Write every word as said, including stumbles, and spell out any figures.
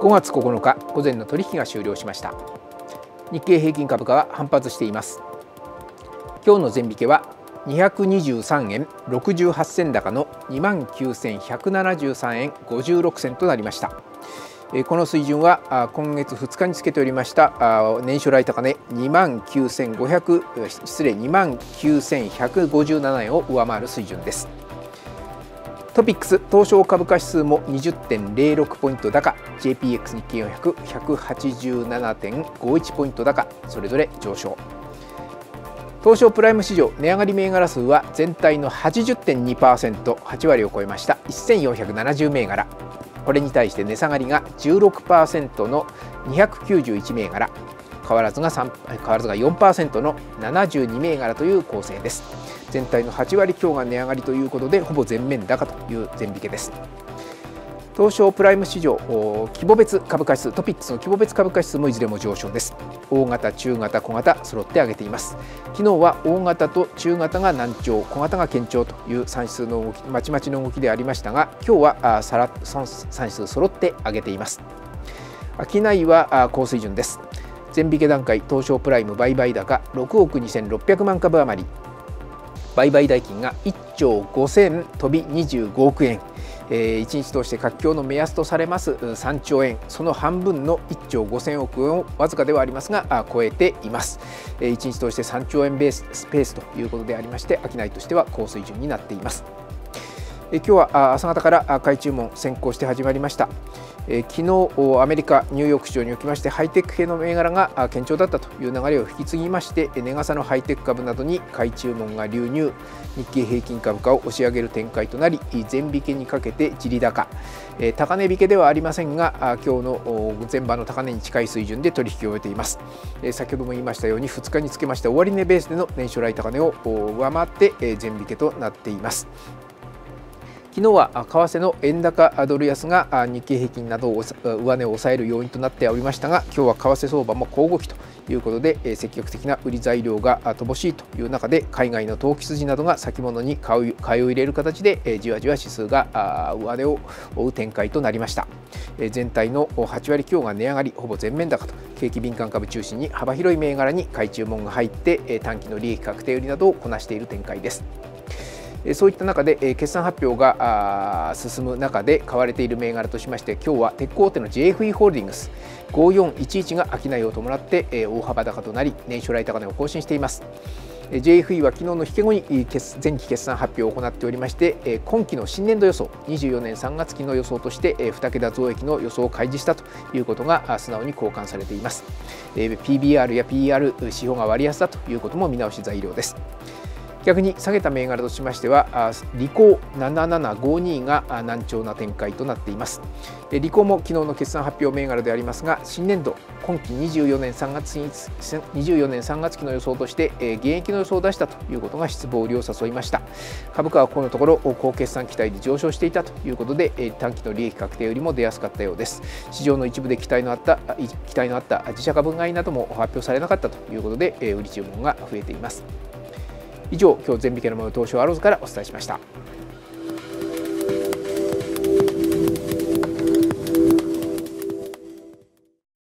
ごがつここのか午前の取引が終了しました。日経平均株価は反発しています。今日の前引けはにひゃくにじゅうさんえんろくじゅうはち銭高の にまんきゅうせんひゃくななじゅうさんえんごじゅうろく銭となりました。この水準は今月ふつかにつけておりました年初来高値にまんきゅうせんごひゃく失礼にまんきゅうせんひゃくごじゅうななえんを上回る水準です。トピックス東証株価指数も にじゅってんぜろろく ポイント高、 ジェイピーエックス 日経よんひゃく ひゃくはちじゅうななてんごいち ポイント高、それぞれ上昇。東証プライム市場値上がり銘柄数は全体の はちじゅってんにパーセント、はちわりを超えましたせんよんひゃくななじゅう銘柄。これに対して値下がりが じゅうろくパーセント のにひゃくきゅうじゅういち銘柄、変わらずが3変わらずが よんパーセント のななじゅうに銘柄という構成です。全体のはちわり強が値上がりということで、ほぼ全面高という前引けです。東証プライム市場規模別株価指数、トピックスの規模別株価指数もいずれも上昇です。大型、中型、小型揃って上げています。昨日は大型と中型が難聴、小型が堅調というさん指数の動き、まちまちの動きでありましたが、今日はさらさん指数揃って上げています。商いは高水準です。前引け段階、東証プライム売買高ろくおくにせんろっぴゃくまん株余り、売買代金がいっちょうごせん飛びにじゅうごおくえん、えー、いちにち通して活況の目安とされますさんちょうえん、その半分のいっちょうごせんおくえんをわずかではありますが超えています。いちにち通してさんちょうえんベーススペースということでありまして、商いとしては高水準になっています。今日は朝方から買い注文先行して始まりました。昨日アメリカニューヨーク市場におきましてハイテク系の銘柄が堅調だったという流れを引き継ぎまして、値傘のハイテク株などに買い注文が流入、日経平均株価を押し上げる展開となり、前引けにかけて地利高、高値引けではありませんが今日の前場の高値に近い水準で取引を終えています。先ほども言いましたようにふつかにつけました終値ベースでの年初来高値を上回って前引けとなっています。昨日は為替の円高ドル安が日経平均などを上値を抑える要因となっておりましたが、今日は為替相場も小動きということで積極的な売り材料が乏しいという中で、海外の投機筋などが先物に買いを入れる形でじわじわ指数が上値を追う展開となりました。全体のはちわり強が値上がり、ほぼ全面高と景気敏感株中心に幅広い銘柄に買い注文が入って短期の利益確定売りなどをこなしている展開です。そういった中で決算発表が進む中で買われている銘柄としまして、今日は鉄鋼大手の ジェイエフイー ホールディングスごよんいちいちが商いを伴って大幅高となり、年初来高値を更新しています。ジェイエフイー は昨日の引け後に前期決算発表を行っておりまして、今期の新年度予想にじゅうよねんさんがつ期の予想としてに桁増益の予想を開示したということが素直に交換されています。 ピービーアール や ピーイーアール 指標が割安だということも見直し材料です。逆に下げた銘柄としましては、リコーななななごにが難聴な展開となっています。リコーも昨日の決算発表銘柄でありますが、新年度今期にじゅうよねんさんがつにじゅうよねんさんがつ期の予想として減益の予想を出したということが失望売りを誘いました。株価はこのところ高決算期待で上昇していたということで、短期の利益確定よりも出やすかったようです。市場の一部で期待のあった期待のあった自社株買いなども発表されなかったということで、売り注文が増えています。以上、今日前引けの模様、東証アローズからお伝えしました。